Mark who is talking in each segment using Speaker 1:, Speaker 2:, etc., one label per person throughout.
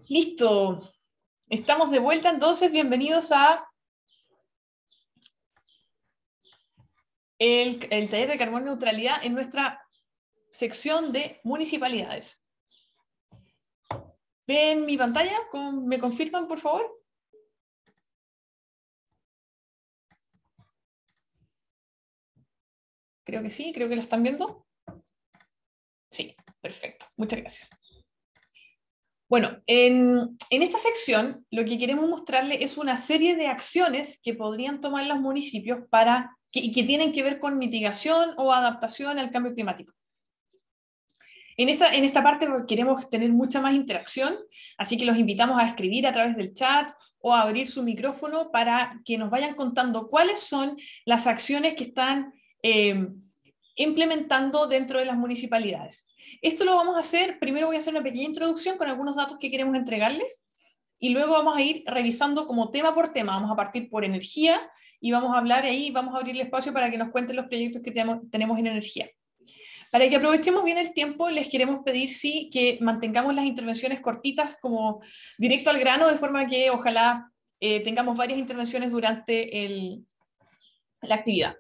Speaker 1: Listo. Estamos de vuelta, entonces, bienvenidos a el taller de carbono neutralidad en nuestra sección de municipalidades. ¿Ven mi pantalla? ¿Me confirman, por favor? Creo que sí, creo que lo están viendo. Sí, perfecto. Muchas gracias. Bueno, en esta sección lo que queremos mostrarles es una serie de acciones que podrían tomar los municipios que tienen que ver con mitigación o adaptación al cambio climático. En esta parte queremos tener mucha más interacción, así que los invitamos a escribir a través del chat o a abrir su micrófono para que nos vayan contando cuáles son las acciones que están implementando dentro de las municipalidades. Esto lo vamos a hacer, primero voy a hacer una pequeña introducción con algunos datos que queremos entregarles y luego vamos a ir revisando como tema por tema. Vamos a partir por energía y vamos a hablar ahí, vamos a abrir el espacio para que nos cuenten los proyectos que tenemos en energía. Para que aprovechemos bien el tiempo, les queremos pedir sí que mantengamos las intervenciones cortitas como directo al grano, de forma que ojalá tengamos varias intervenciones durante la actividad.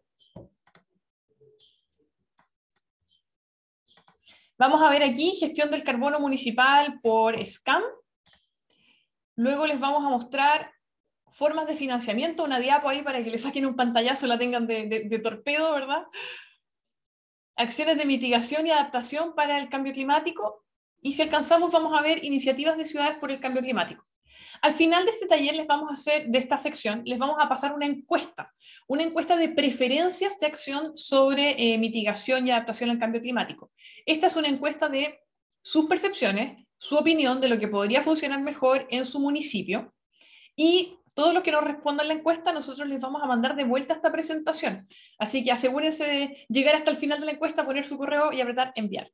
Speaker 1: Vamos a ver aquí gestión del carbono municipal por SCAM. Luego les vamos a mostrar formas de financiamiento, una diapo ahí para que le saquen un pantallazo, la tengan de torpedo, ¿verdad? Acciones de mitigación y adaptación para el cambio climático, y si alcanzamos vamos a ver iniciativas de ciudades por el cambio climático. Al final de este taller de esta sección, les vamos a pasar una encuesta de preferencias de acción sobre mitigación y adaptación al cambio climático. Esta es una encuesta de sus percepciones, su opinión de lo que podría funcionar mejor en su municipio, y todos los que nos respondan la encuesta, nosotros les vamos a mandar de vuelta esta presentación. Así que asegúrense de llegar hasta el final de la encuesta, poner su correo y apretar enviar.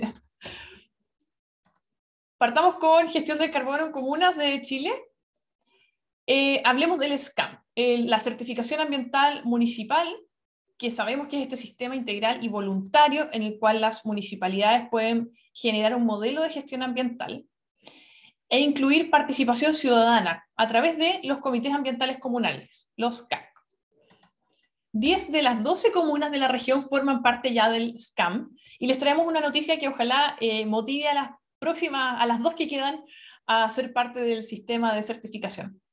Speaker 1: Partamos con gestión del carbono en comunas de Chile. Hablemos del SCAM, la certificación ambiental municipal, que sabemos que es este sistema integral y voluntario en el cual las municipalidades pueden generar un modelo de gestión ambiental e incluir participación ciudadana a través de los comités ambientales comunales, los CAC. 10 de las 12 comunas de la región forman parte ya del SCAM, y les traemos una noticia que ojalá motive a las dos que quedan a ser parte del sistema de certificación.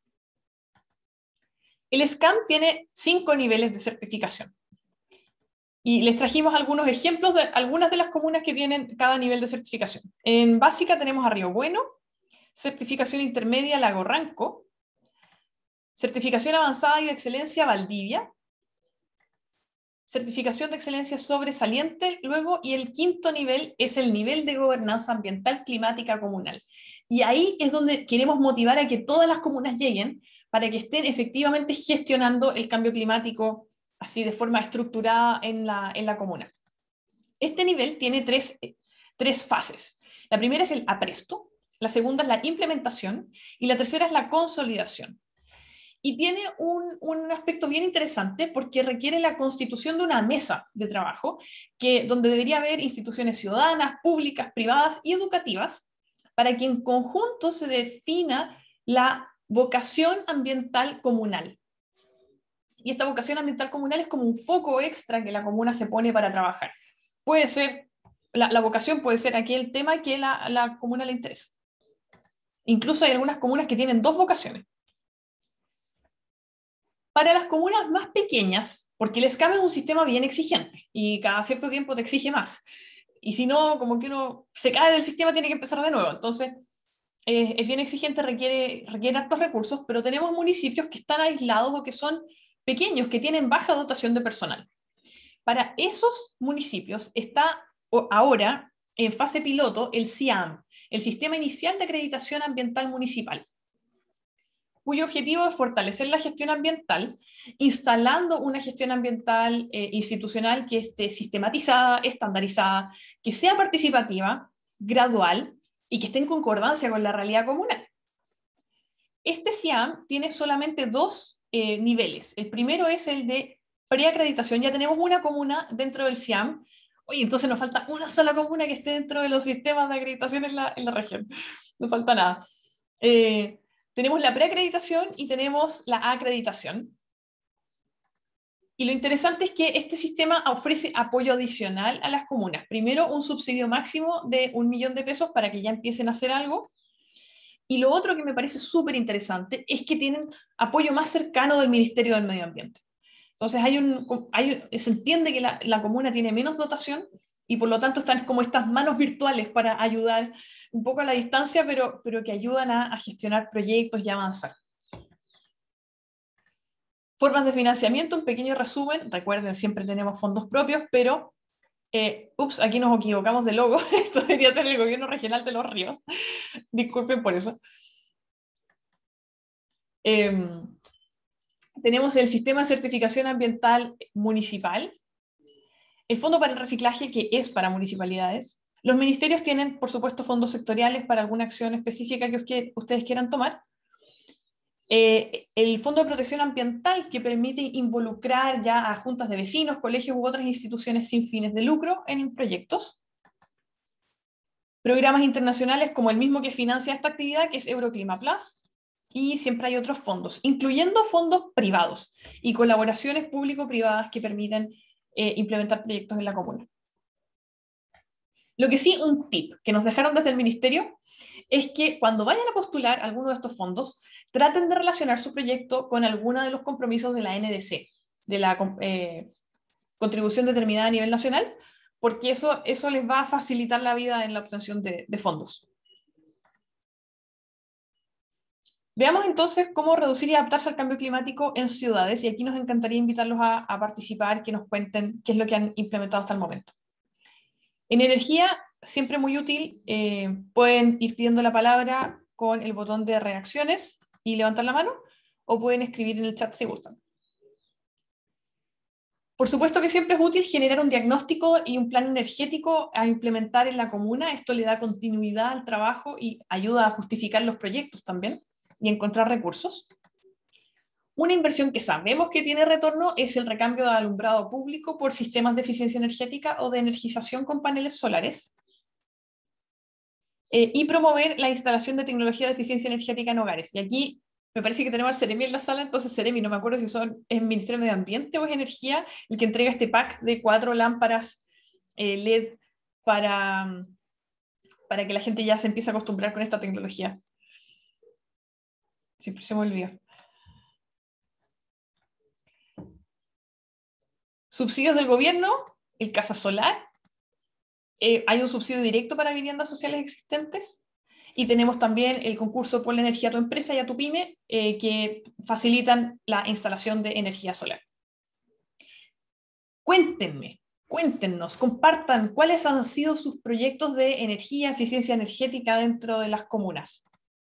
Speaker 1: El SCAM tiene 5 niveles de certificación. Y les trajimos algunos ejemplos de algunas de las comunas que tienen cada nivel de certificación. En básica tenemos a Río Bueno, certificación intermedia Lago Ranco, certificación avanzada y de excelencia Valdivia, certificación de excelencia sobresaliente luego, y el 5.º nivel es el nivel de gobernanza ambiental climática comunal. Y ahí es donde queremos motivar a que todas las comunas lleguen para que estén efectivamente gestionando el cambio climático así de forma estructurada en la comuna. Este nivel tiene tres fases. La primera es el apresto, la segunda es la implementación y la tercera es la consolidación. Y tiene un aspecto bien interesante porque requiere la constitución de una mesa de trabajo donde debería haber instituciones ciudadanas, públicas, privadas y educativas para que en conjunto se defina la vocación ambiental comunal. Y esta vocación ambiental comunal es como un foco extra que la comuna se pone para trabajar. Puede ser, la vocación puede ser aquel tema que la comuna le interesa. Incluso hay algunas comunas que tienen 2 vocaciones. Para las comunas más pequeñas, porque el SCAM es un sistema bien exigente y cada cierto tiempo te exige más. Y si no, como que uno se cae del sistema, tiene que empezar de nuevo. Entonces, es bien exigente, requiere hartos recursos, pero tenemos municipios que están aislados o que son pequeños, que tienen baja dotación de personal. Para esos municipios está ahora en fase piloto el SIAM, el Sistema Inicial de Acreditación Ambiental Municipal, cuyo objetivo es fortalecer la gestión ambiental, instalando una gestión ambiental institucional que esté sistematizada, estandarizada, que sea participativa, gradual y que esté en concordancia con la realidad comunal. Este SIAM tiene solamente 2 niveles. El primero es el de preacreditación. Ya tenemos una comuna dentro del SIAM, Oye, entonces nos falta una sola comuna que esté dentro de los sistemas de acreditación en la región. No falta nada. Tenemos la preacreditación y tenemos la acreditación. Y lo interesante es que este sistema ofrece apoyo adicional a las comunas. Primero, un subsidio máximo de 1 millón de pesos para que ya empiecen a hacer algo. Y lo otro que me parece súper interesante es que tienen apoyo más cercano del Ministerio del Medio Ambiente. Entonces se entiende que la comuna tiene menos dotación y por lo tanto están como estas manos virtuales para ayudar un poco a la distancia, pero que ayudan a gestionar proyectos y avanzar. Formas de financiamiento, un pequeño resumen. Recuerden, siempre tenemos fondos propios, pero aquí nos equivocamos de logo. Esto debería ser el Gobierno Regional de Los Ríos. Disculpen por eso. Tenemos el Sistema de Certificación Ambiental Municipal, el Fondo para el Reciclaje, que es para municipalidades. Los ministerios tienen, por supuesto, fondos sectoriales para alguna acción específica que ustedes quieran tomar. El Fondo de Protección Ambiental, que permite involucrar ya a juntas de vecinos, colegios u otras instituciones sin fines de lucro en proyectos. Programas internacionales como el mismo que financia esta actividad, que es Euroclima Plus. Y siempre hay otros fondos, incluyendo fondos privados y colaboraciones público-privadas que permiten implementar proyectos en la comuna. Lo que sí, un tip que nos dejaron desde el ministerio es que cuando vayan a postular alguno de estos fondos, traten de relacionar su proyecto con alguno de los compromisos de la NDC, de la contribución determinada a nivel nacional, porque eso les va a facilitar la vida en la obtención de fondos. Veamos entonces cómo reducir y adaptarse al cambio climático en ciudades, y aquí nos encantaría invitarlos a participar, que nos cuenten qué es lo que han implementado hasta el momento. En energía, siempre muy útil, pueden ir pidiendo la palabra con el botón de reacciones y levantar la mano, o pueden escribir en el chat si gustan. Por supuesto que siempre es útil generar un diagnóstico y un plan energético a implementar en la comuna. Esto le da continuidad al trabajo y ayuda a justificar los proyectos también y encontrar recursos. Una inversión que sabemos que tiene retorno es el recambio de alumbrado público por sistemas de eficiencia energética o de energización con paneles solares. Y promover la instalación de tecnología de eficiencia energética en hogares. Y aquí me parece que tenemos al Ceremi en la sala, entonces Ceremi, no me acuerdo si es el Ministerio de Medio Ambiente o es Energía, el que entrega este pack de 4 lámparas LED para que la gente ya se empiece a acostumbrar con esta tecnología. Siempre se me olvida. Subsidios del gobierno, el Casa Solar. Hay un subsidio directo para viviendas sociales existentes. Y tenemos también el concurso Por la Energía a tu Empresa y a tu Pyme, que facilitan la instalación de energía solar. Cuéntenos, compartan cuáles han sido sus proyectos de energía, eficiencia energética dentro de las comunas.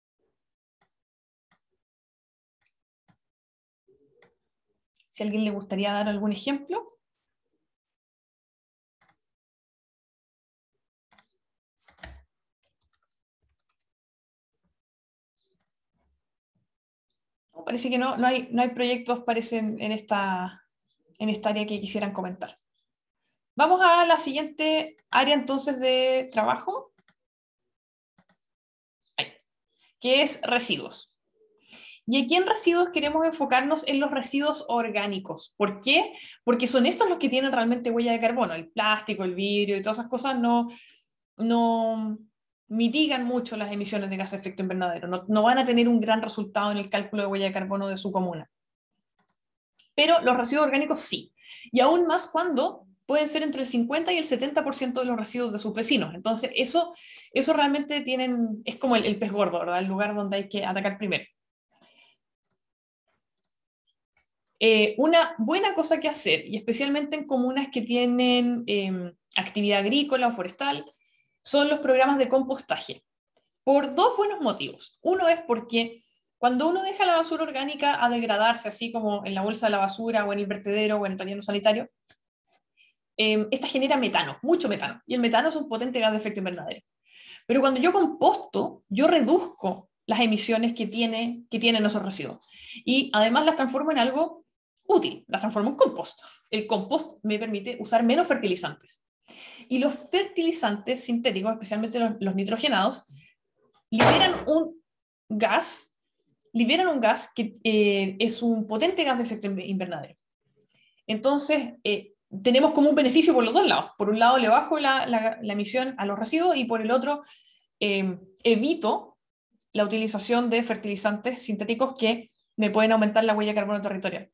Speaker 1: Si a alguien le gustaría dar algún ejemplo. Parece que no hay proyectos, parecen, en esta área que quisieran comentar. Vamos a la siguiente área entonces de trabajo, que es residuos. Y aquí en residuos queremos enfocarnos en los residuos orgánicos. ¿Por qué? Porque son estos los que tienen realmente huella de carbono. El plástico, el vidrio y todas esas cosas no mitigan mucho las emisiones de gases de efecto invernadero. No van a tener un gran resultado en el cálculo de huella de carbono de su comuna. Pero los residuos orgánicos sí. Y aún más cuando pueden ser entre el 50 y el 70% de los residuos de sus vecinos. Entonces, eso realmente es como el pez gordo, ¿verdad? El lugar donde hay que atacar primero. Una buena cosa que hacer, y especialmente en comunas que tienen actividad agrícola o forestal, son los programas de compostaje. Por 2 buenos motivos. Uno es porque cuando uno deja la basura orgánica a degradarse, así como en la bolsa de la basura o en el vertedero o en el relleno sanitario, esta genera metano, mucho metano, y el metano es un potente gas de efecto invernadero. Pero cuando yo composto, yo reduzco las emisiones que tienen esos residuos. Y además las transformo en algo útil, las transformo en compost. El compost me permite usar menos fertilizantes. Y los fertilizantes sintéticos, especialmente los nitrogenados, liberan un gas, que es un potente gas de efecto invernadero. Entonces, tenemos como un beneficio por los dos lados. Por un lado, le bajo la emisión a los residuos y por el otro, evito la utilización de fertilizantes sintéticos que me pueden aumentar la huella de carbono territorial.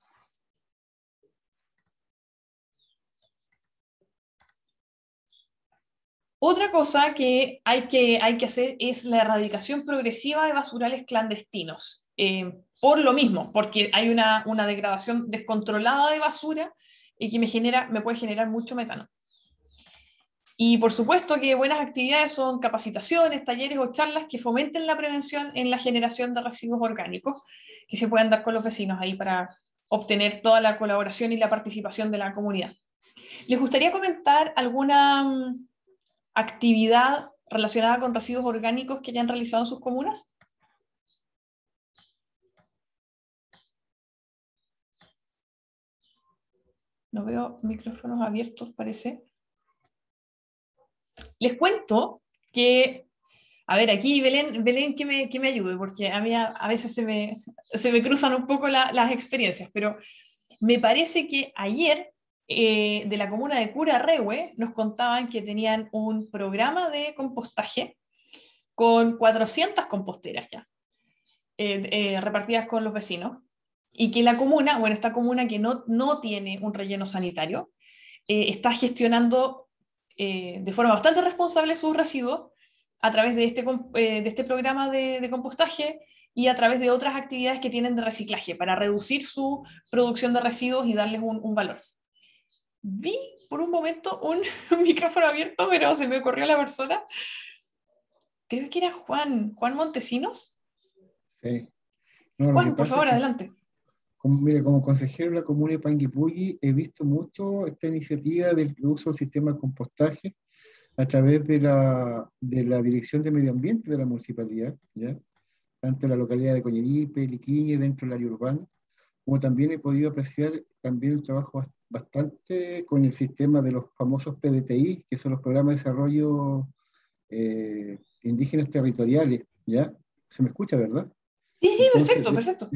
Speaker 1: Otra cosa que hay que hacer es la erradicación progresiva de basurales clandestinos. Por lo mismo, porque hay una degradación descontrolada de basura y que me puede generar mucho metano. Y por supuesto que buenas actividades son capacitaciones, talleres o charlas que fomenten la prevención en la generación de residuos orgánicos, que se puedan dar con los vecinos ahí para obtener toda la colaboración y la participación de la comunidad. ¿Les gustaría comentar alguna actividad relacionada con residuos orgánicos que hayan realizado en sus comunas? No veo micrófonos abiertos, parece. Les cuento que, a ver, aquí Belén que me ayude, porque a mí a veces se me cruzan un poco las experiencias, pero me parece que ayer de la comuna de Curarrehue nos contaban que tenían un programa de compostaje con 400 composteras ya, repartidas con los vecinos, y que la comuna, bueno, esta comuna que no tiene un relleno sanitario, está gestionando de forma bastante responsable sus residuos a través de este programa de compostaje y a través de otras actividades que tienen de reciclaje para reducir su producción de residuos y darles un valor. Vi por un momento un micrófono abierto, pero se me ocurrió la persona. Creo que era Juan Montesinos.
Speaker 2: Sí. No, lo que
Speaker 1: Juan, por
Speaker 2: pasa es
Speaker 1: favor,
Speaker 2: que,
Speaker 1: adelante.
Speaker 2: mire, como consejero de la comuna de Panguipulli, he visto mucho esta iniciativa del uso del sistema de compostaje a través de la Dirección de Medio Ambiente de la municipalidad, ¿ya? Tanto en la localidad de Coñeripe, Liquiñe, dentro del área urbana, como también he podido apreciar también el trabajo bastante con el sistema de los famosos PDTI, que son los programas de desarrollo indígenas territoriales, ¿ya? Se me escucha, ¿verdad?
Speaker 1: Sí, sí,
Speaker 2: Entonces,
Speaker 1: perfecto, perfecto.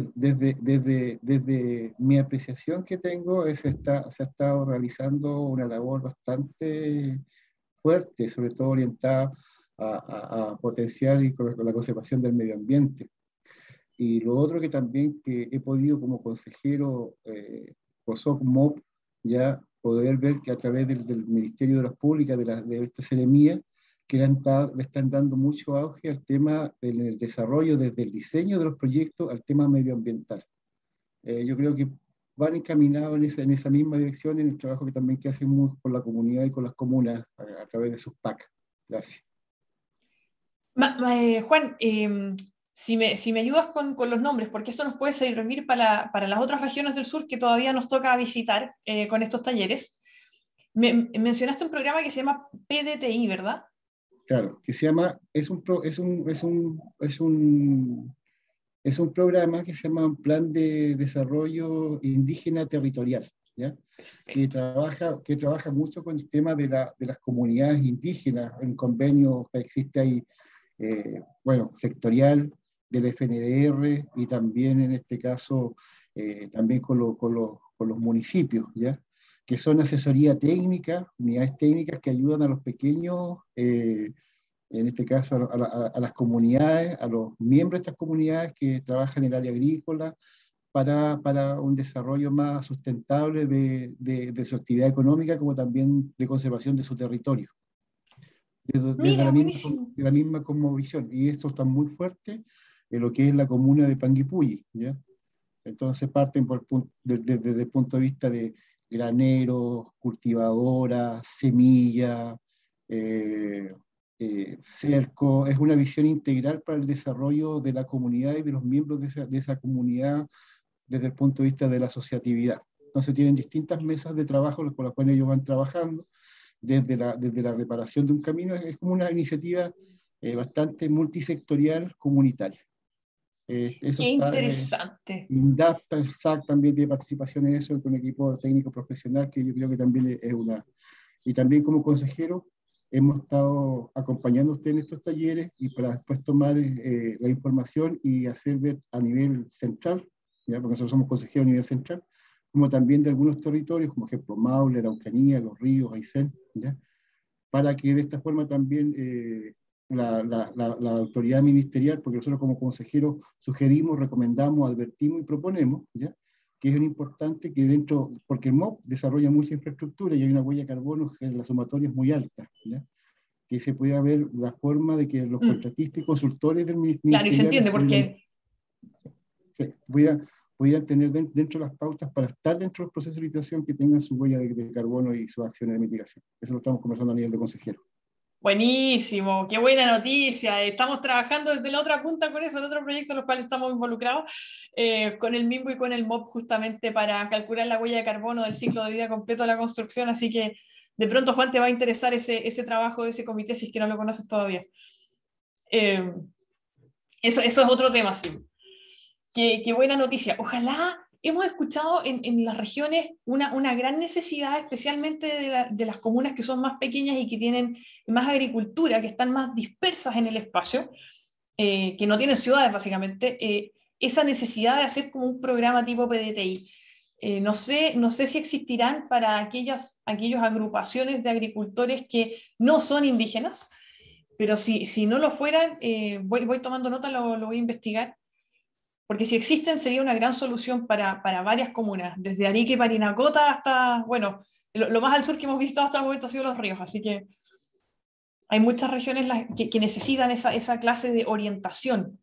Speaker 2: desde mi apreciación que tengo, se ha estado realizando una labor bastante fuerte, sobre todo orientada a potenciar y con la conservación del medio ambiente. Y lo otro que también que he podido como consejero COSOC-MOP ya poder ver que a través del Ministerio de las Públicas, de esta Seremía, que le están dando mucho auge al tema del desarrollo, desde el diseño de los proyectos al tema medioambiental. Yo creo que van encaminados en esa misma dirección en el trabajo que también que hacemos con la comunidad y con las comunas a través de sus PAC. Gracias.
Speaker 1: Juan, si me ayudas con los nombres, porque esto nos puede servir para las otras regiones del sur que todavía nos toca visitar con estos talleres. Mencionaste un programa que se llama PDTI, ¿verdad?
Speaker 2: Claro, que se llama, es un programa que se llama Plan de Desarrollo Indígena Territorial, ¿ya?
Speaker 1: Perfecto.
Speaker 2: Que trabaja mucho con el tema de las comunidades indígenas, en convenio que existe ahí, bueno, sectorial del FNDR y también en este caso, también con los municipios, ¿ya? Que son asesoría técnica, unidades técnicas que ayudan a los pequeños, en este caso a las comunidades, a los miembros de estas comunidades que trabajan en el área agrícola, para un desarrollo más sustentable de su actividad económica, como también de conservación de su territorio. Desde
Speaker 1: Mira, buenísimo.
Speaker 2: de la misma cosmovisión. Y esto está muy fuerte en lo que es la comuna de Panguipulli, ¿ya? Entonces parten desde el punto de vista de graneros, cultivadoras, semillas, cerco. Es una visión integral para el desarrollo de la comunidad y de los miembros de esa comunidad desde el punto de vista de la asociatividad. Entonces tienen distintas mesas de trabajo con las cuales ellos van trabajando desde la reparación de un camino. Es como una iniciativa bastante multisectorial comunitaria. Eso
Speaker 1: Qué
Speaker 2: está,
Speaker 1: interesante.
Speaker 2: INDAP, SAC también tiene participación en eso, con un equipo técnico profesional, que yo creo que también Y también como consejero hemos estado acompañando a usted en estos talleres y para después tomar la información y hacer ver a nivel central, ¿ya? Porque nosotros somos consejeros a nivel central, como también de algunos territorios, como ejemplo Maule, Araucanía, Los Ríos, Aysén, ¿ya? Para que de esta forma también la autoridad ministerial, porque nosotros como consejeros sugerimos, recomendamos, advertimos y proponemos, ¿ya? Que es importante que dentro, porque el MOP desarrolla mucha infraestructura y hay una huella de carbono que la sumatoria es muy alta, ¿ya? Que se pueda ver la forma de que los contratistas y consultores del
Speaker 1: Claro, y se entiende
Speaker 2: ministerial
Speaker 1: porque...
Speaker 2: pudieran tener dentro de las pautas para estar dentro del proceso de licitación que tengan su huella de carbono y sus acciones de mitigación. Eso lo estamos conversando a nivel de consejero.
Speaker 1: Buenísimo, qué buena noticia. Estamos trabajando desde la otra punta con eso, en otro proyecto en los cuales estamos involucrados, con el MIMBO y con el MOP justamente para calcular la huella de carbono del ciclo de vida completo de la construcción. Así que de pronto, Juan, te va a interesar ese trabajo de ese comité si es que no lo conoces todavía. Eso es otro tema, sí. Qué buena noticia. Ojalá. Hemos escuchado en las regiones una gran necesidad, especialmente de las comunas que son más pequeñas y que tienen más agricultura, que están más dispersas en el espacio, que no tienen ciudades básicamente, esa necesidad de hacer como un programa tipo PDTI. No sé si existirán para aquellas agrupaciones de agricultores que no son indígenas, pero si no lo fueran, voy tomando nota, lo voy a investigar. Porque si existen sería una gran solución para varias comunas, desde Arica y Parinacota hasta, bueno, lo más al sur que hemos visitado hasta el momento ha sido Los Ríos, así que hay muchas regiones que necesitan esa clase de orientación.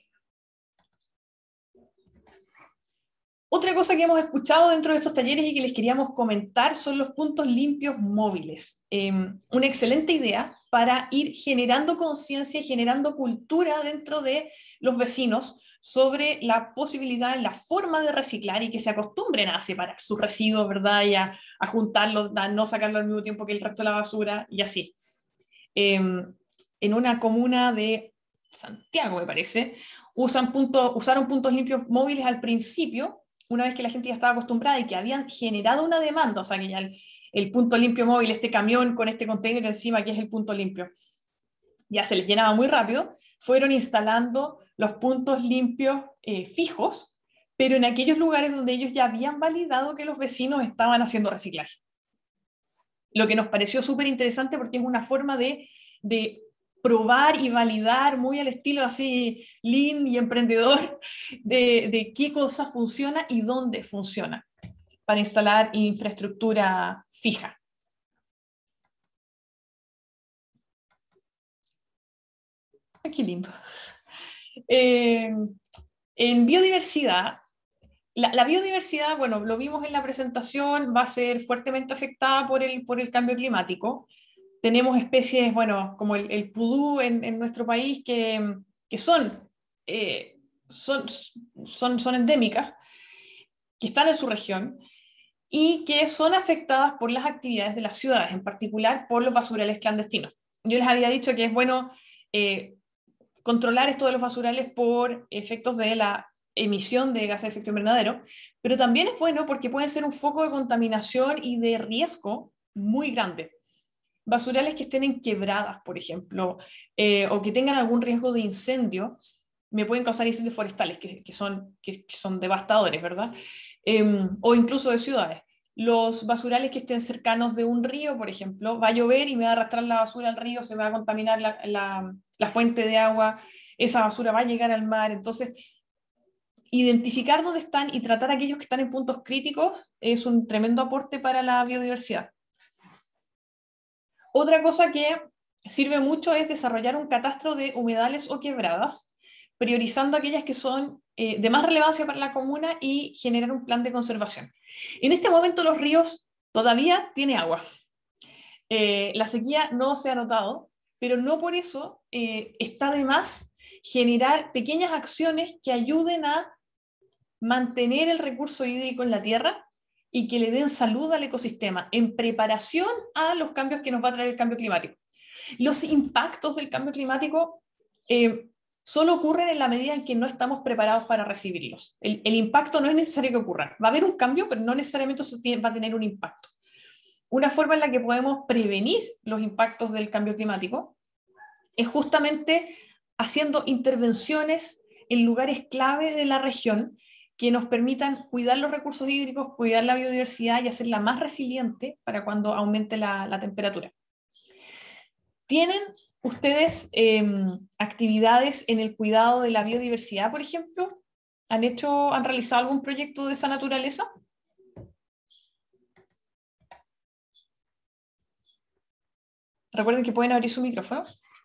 Speaker 1: Otra cosa que hemos escuchado dentro de estos talleres y que les queríamos comentar son los puntos limpios móviles. Una excelente idea para ir generando conciencia y generando cultura dentro de los vecinos sobre la posibilidad, la forma de reciclar y que se acostumbren a separar sus residuos, ¿verdad? Y a juntarlos, a no sacarlo al mismo tiempo que el resto de la basura y así. En una comuna de Santiago, me parece, usaron puntos limpios móviles al principio, una vez que la gente ya estaba acostumbrada y que habían generado una demanda, o sea que ya el punto limpio móvil, este camión con este container encima que es el punto limpio, ya se les llenaba muy rápido, fueron instalando los puntos limpios fijos, pero en aquellos lugares donde ellos ya habían validado que los vecinos estaban haciendo reciclaje. Lo que nos pareció súper interesante porque es una forma de probar y validar muy al estilo así lean y emprendedor de qué cosa funciona y dónde funciona para instalar infraestructura fija. Qué lindo. En biodiversidad, la biodiversidad, bueno, lo vimos en la presentación, va a ser fuertemente afectada por el cambio climático. Tenemos especies, bueno, como el pudú en nuestro país que son endémicas, que están en su región y que son afectadas por las actividades de las ciudades, en particular por los basurales clandestinos. Yo les había dicho que es bueno controlar esto de los basurales por efectos de la emisión de gases de efecto invernadero, pero también es bueno porque pueden ser un foco de contaminación y de riesgo muy grande. Basurales que estén en quebradas, por ejemplo, o que tengan algún riesgo de incendio, me pueden causar incendios forestales, que son devastadores, ¿verdad? O incluso de ciudades. Los basurales que estén cercanos de un río, por ejemplo, va a llover y me va a arrastrar la basura al río, se me va a contaminar la fuente de agua, esa basura va a llegar al mar. Entonces, identificar dónde están y tratar a aquellos que están en puntos críticos es un tremendo aporte para la biodiversidad. Otra cosa que sirve mucho es desarrollar un catastro de humedales o quebradas, priorizando aquellas que son de más relevancia para la comuna y generar un plan de conservación. En este momento los ríos todavía tienen agua. La sequía no se ha notado, pero no por eso está de más generar pequeñas acciones que ayuden a mantener el recurso hídrico en la tierra y que le den salud al ecosistema en preparación a los cambios que nos va a traer el cambio climático. Los impactos del cambio climático solo ocurren en la medida en que no estamos preparados para recibirlos. El impacto no es necesario que ocurra. Va a haber un cambio, pero no necesariamente eso va a tener un impacto. una forma en la que podemos prevenir los impactos del cambio climático es justamente haciendo intervenciones en lugares clave de la región que nos permitan cuidar los recursos hídricos, cuidar la biodiversidad y hacerla más resiliente para cuando aumente la temperatura. ¿Tienen ustedes actividades en el cuidado de la biodiversidad, por ejemplo? ¿Han realizado algún proyecto de esa naturaleza? Recuerden que pueden abrir su micrófono.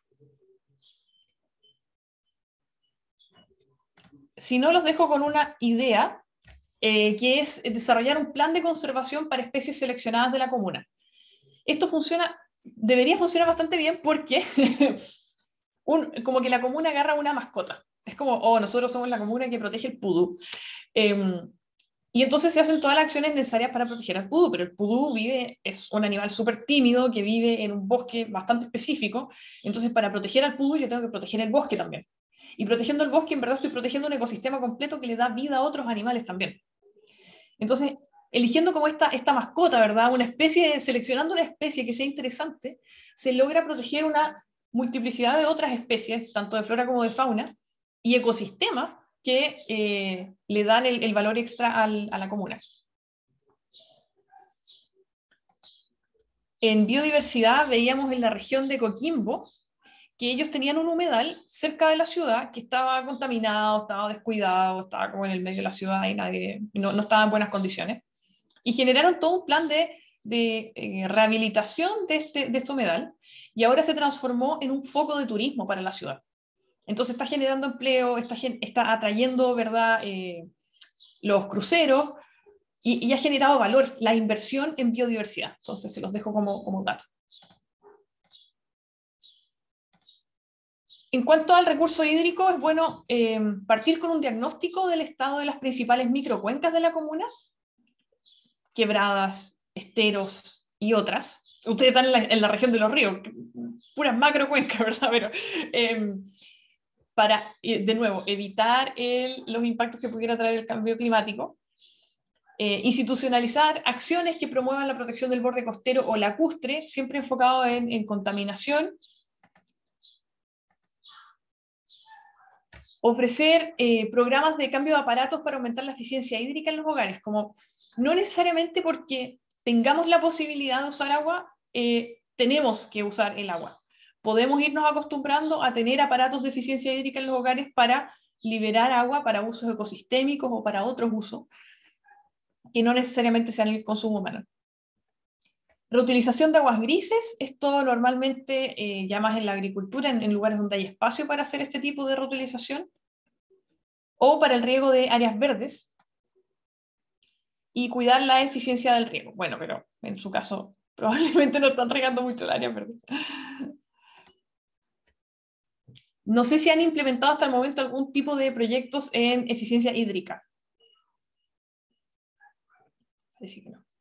Speaker 1: Si no, los dejo con una idea, que es desarrollar un plan de conservación para especies seleccionadas de la comuna. Esto debería funcionar bastante bien porque como que la comuna agarra una mascota. Es como, oh, nosotros somos la comuna que protege el pudú. Y entonces se hacen todas las acciones necesarias para proteger al pudú, pero el pudú es un animal súper tímido que vive en un bosque bastante específico. Entonces, para proteger al pudú yo tengo que proteger el bosque también. Y protegiendo el bosque, en verdad estoy protegiendo un ecosistema completo que le da vida a otros animales también. Entonces, eligiendo como esta mascota, ¿verdad? Seleccionando una especie que sea interesante, se logra proteger una multiplicidad de otras especies, tanto de flora como de fauna, y ecosistemas que le dan el valor extra a la comuna. En biodiversidad veíamos en la región de Coquimbo que ellos tenían un humedal cerca de la ciudad que estaba contaminado, estaba descuidado, estaba como en el medio de la ciudad y no estaba en buenas condiciones. Y generaron todo un plan de rehabilitación de este humedal, y ahora se transformó en un foco de turismo para la ciudad. Entonces está generando empleo, está atrayendo, ¿verdad?, los cruceros, y ha generado valor la inversión en biodiversidad. Entonces se los dejo como dato. En cuanto al recurso hídrico, es bueno partir con un diagnóstico del estado de las principales microcuencas de la comuna, quebradas, esteros y otras. Ustedes están en la región de los ríos, puras macrocuencas, ¿verdad? Pero para, de nuevo, evitar los impactos que pudiera traer el cambio climático, institucionalizar acciones que promuevan la protección del borde costero o lacustre, siempre enfocado en contaminación. Ofrecer programas de cambio de aparatos para aumentar la eficiencia hídrica en los hogares, como no necesariamente porque tengamos la posibilidad de usar agua, tenemos que usar el agua. Podemos irnos acostumbrando a tener aparatos de eficiencia hídrica en los hogares para liberar agua para usos ecosistémicos o para otros usos que no necesariamente sean el consumo humano. Reutilización de aguas grises, esto normalmente ya más en la agricultura, en lugares donde hay espacio para hacer este tipo de reutilización, o para el riego de áreas verdes, y cuidar la eficiencia del riego. Bueno, pero en su caso probablemente no están regando mucho el área verde. No sé si han implementado hasta el momento algún tipo de proyectos en eficiencia hídrica. Parece que no.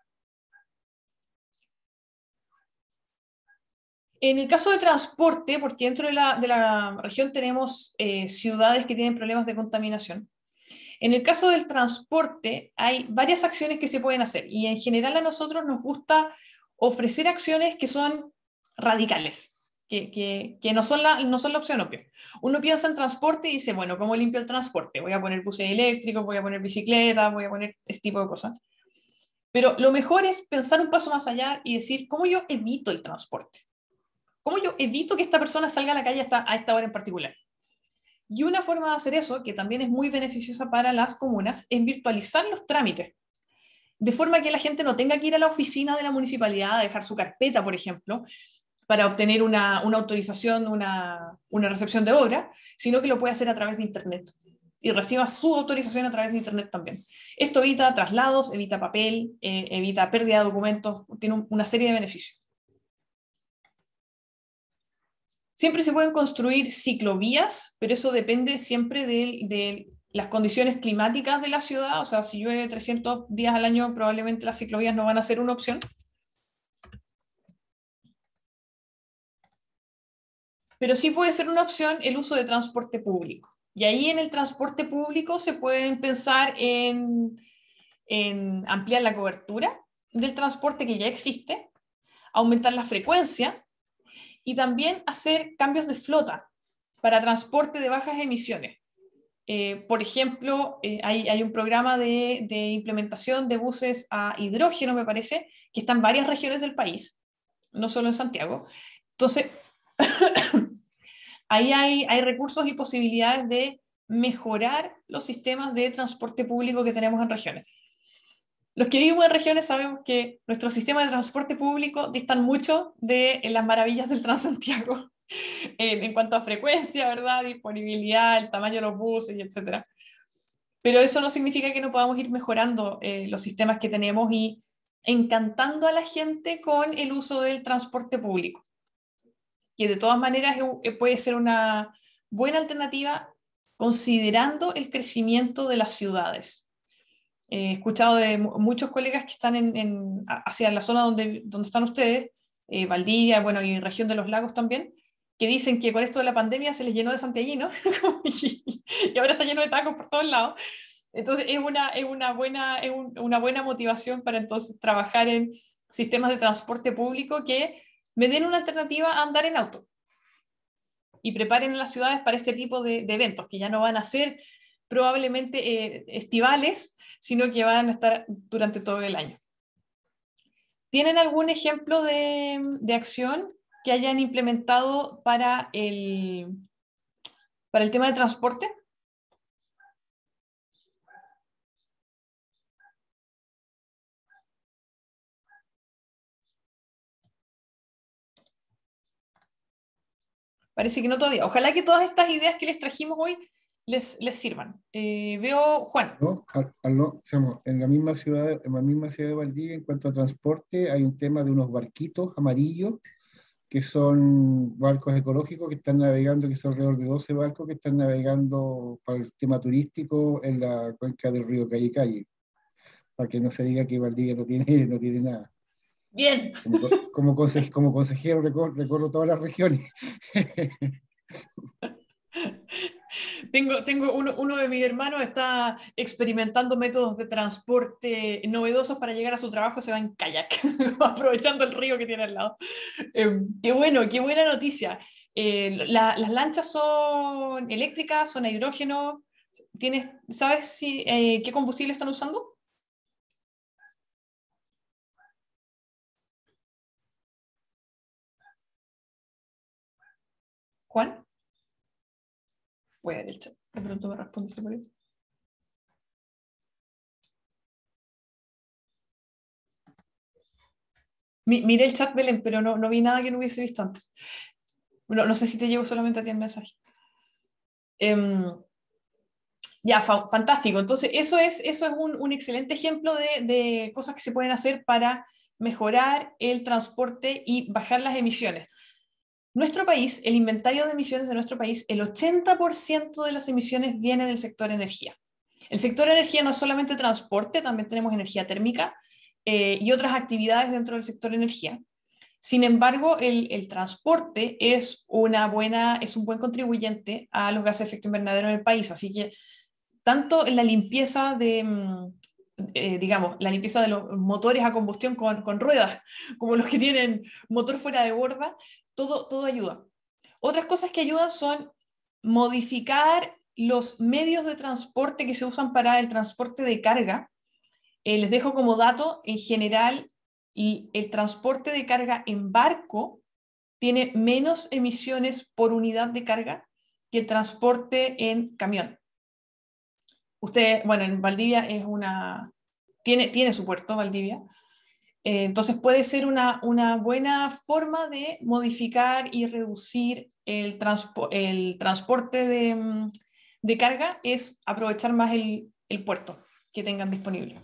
Speaker 1: En el caso de transporte, porque dentro de la región tenemos ciudades que tienen problemas de contaminación, en el caso del transporte hay varias acciones que se pueden hacer, y en general a nosotros nos gusta ofrecer acciones que son radicales, que no son la opción obvia. Uno piensa en transporte y dice, bueno, ¿cómo limpio el transporte? Voy a poner buses eléctricos, voy a poner bicicletas, voy a poner este tipo de cosas. Pero lo mejor es pensar un paso más allá y decir, ¿cómo yo evito el transporte? ¿Cómo yo evito que esta persona salga a la calle a esta hora en particular? Y una forma de hacer eso, que también es muy beneficiosa para las comunas, es virtualizar los trámites, de forma que la gente no tenga que ir a la oficina de la municipalidad a dejar su carpeta, por ejemplo, para obtener una autorización, una recepción de obra, sino que lo puede hacer a través de Internet y reciba su autorización a través de Internet también. Esto evita traslados, evita papel, evita pérdida de documentos, tiene una serie de beneficios. Siempre se pueden construir ciclovías, pero eso depende siempre de las condiciones climáticas de la ciudad. O sea, si llueve 300 días al año, probablemente las ciclovías no van a ser una opción. Pero sí puede ser una opción el uso de transporte público. Y ahí en el transporte público se pueden pensar en ampliar la cobertura. del transporte que ya existe, aumentar la frecuencia y también hacer cambios de flota para transporte de bajas emisiones. Por ejemplo, hay un programa de implementación de buses a hidrógeno, me parece, que está en varias regiones del país, no solo en Santiago. Entonces, ahí hay recursos y posibilidades de mejorar los sistemas de transporte público que tenemos en regiones. Los que vivimos en regiones sabemos que nuestros sistemas de transporte público distan mucho de las maravillas del Transantiago en cuanto a frecuencia, ¿verdad? Disponibilidad, el tamaño de los buses, etc. Pero eso no significa que no podamos ir mejorando los sistemas que tenemos y encantando a la gente con el uso del transporte público, que de todas maneras puede ser una buena alternativa considerando el crecimiento de las ciudades. He escuchado de muchos colegas que están hacia la zona donde están ustedes, Valdivia, bueno, y región de los lagos también, que dicen que con esto de la pandemia se les llenó de santiaguinos y ahora está lleno de tacos por todos lados. Entonces es una buena motivación para entonces trabajar en sistemas de transporte público que me den una alternativa a andar en auto y preparen a las ciudades para este tipo de eventos, que ya no van a ser probablemente estivales, sino que van a estar durante todo el año. ¿Tienen algún ejemplo de acción que hayan implementado para el tema de transporte? Parece que no todavía. Ojalá que todas estas ideas que les trajimos hoy les sirvan. Veo, Juan.
Speaker 2: ¿No? En la misma ciudad de Valdivia, en cuanto a transporte, hay un tema de unos barquitos amarillos que son barcos ecológicos que están navegando, que son alrededor de 12 barcos que están navegando para el tema turístico en la cuenca del río Calle, para que no se diga que Valdivia no tiene nada.
Speaker 1: Bien.
Speaker 2: Como consejero recorro todas las regiones.
Speaker 1: Tengo uno de mis hermanos está experimentando métodos de transporte novedosos para llegar a su trabajo, se va en kayak, aprovechando el río que tiene al lado. Qué bueno, qué buena noticia. Las lanchas son eléctricas, son a hidrógeno. ¿Sabes qué combustible están usando? Juan, voy a ver el chat. De pronto me responde por ahí. Miré el chat, Belén, pero no vi nada que no hubiese visto antes. No sé si te llevo solamente a ti el mensaje. Ya, fantástico. Entonces, eso es un excelente ejemplo de cosas que se pueden hacer para mejorar el transporte y bajar las emisiones. Nuestro país, el inventario de emisiones de nuestro país, el 80% de las emisiones viene del sector energía. El sector energía no es solamente transporte, también tenemos energía térmica y otras actividades dentro del sector energía. Sin embargo, el transporte es un buen contribuyente a los gases de efecto invernadero en el país, así que tanto en la limpieza digamos, la limpieza de los motores a combustión con ruedas, como los que tienen motor fuera de borda, todo ayuda. Otras cosas que ayudan son modificar los medios de transporte que se usan para el transporte de carga. Les dejo como dato, en general, el transporte de carga en barco tiene menos emisiones por unidad de carga que el transporte en camión. Bueno, en Valdivia tiene su puerto, Valdivia. Entonces puede ser una buena forma de modificar y reducir el transporte de carga, es aprovechar más el puerto que tengan disponible.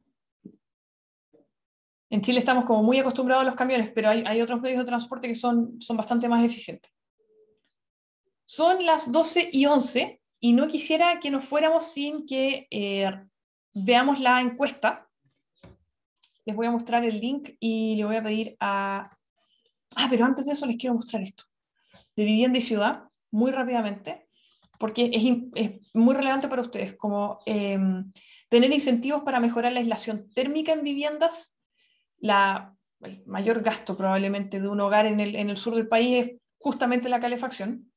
Speaker 1: En Chile estamos como muy acostumbrados a los camiones, pero hay otros medios de transporte que son bastante más eficientes. Son las 12:11 y no quisiera que nos fuéramos sin que veamos la encuesta. Les voy a mostrar el link y le voy a pedir pero antes de eso les quiero mostrar esto. De vivienda y ciudad, muy rápidamente, porque es muy relevante para ustedes, como tener incentivos para mejorar la aislación térmica en viviendas, el mayor gasto probablemente de un hogar en el sur del país es justamente la calefacción.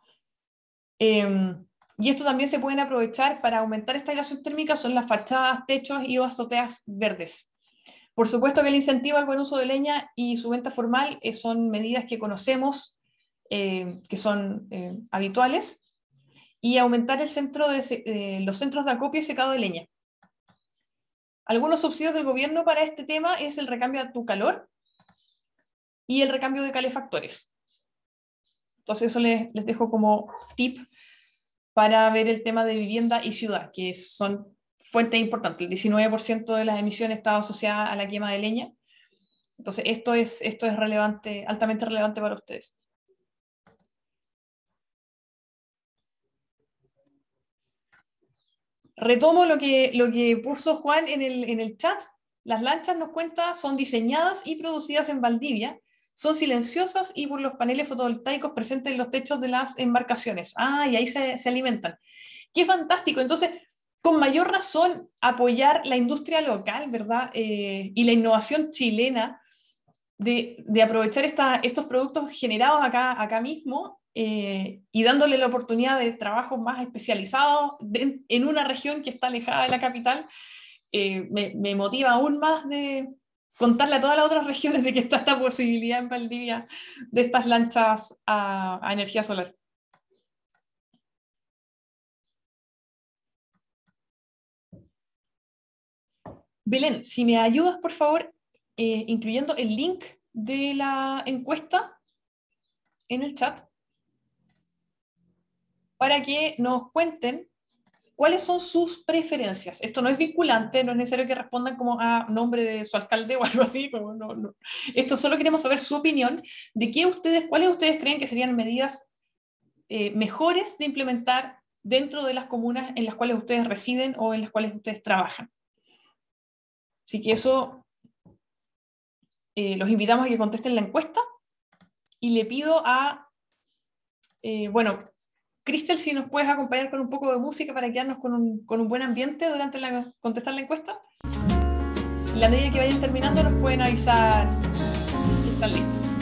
Speaker 1: Y esto también se pueden aprovechar para aumentar esta aislación térmica, son las fachadas, techos y azoteas verdes. Por supuesto que el incentivo al buen uso de leña y su venta formal son medidas que conocemos, que son habituales, y aumentar los centros de acopio y secado de leña. Algunos subsidios del gobierno para este tema es el recambio a tu calor y el recambio de calefactores. Entonces eso les dejo como tip para ver el tema de vivienda y ciudad, que son fuentes importantes. El 19% de las emisiones está asociada a la quema de leña. Entonces esto es relevante, altamente relevante para ustedes. Retomo lo que puso Juan en el chat. Las lanchas, nos cuenta, son diseñadas y producidas en Valdivia, son silenciosas y por los paneles fotovoltaicos presentes en los techos de las embarcaciones. Y ahí se alimentan. ¡Qué fantástico! Entonces, con mayor razón, apoyar la industria local, ¿verdad? Y la innovación chilena de aprovechar estos productos generados acá mismo, y dándole la oportunidad de trabajos más especializados en una región que está alejada de la capital, me motiva aún más de contarle a todas las otras regiones de que está esta posibilidad en Valdivia de estas lanchas a energía solar. Belén, si me ayudas, por favor, incluyendo el link de la encuesta en el chat, para que nos cuenten cuáles son sus preferencias. Esto no es vinculante, no es necesario que respondan como a nombre de su alcalde o algo así. No. Esto solo queremos saber su opinión de cuáles ustedes creen que serían medidas mejores de implementar dentro de las comunas en las cuales ustedes residen o en las cuales ustedes trabajan. Así que eso, los invitamos a que contesten la encuesta y le pido Cristel, si nos puedes acompañar con un poco de música para quedarnos con un buen ambiente durante contestar la encuesta. En la medida que vayan terminando nos pueden avisar que están listos.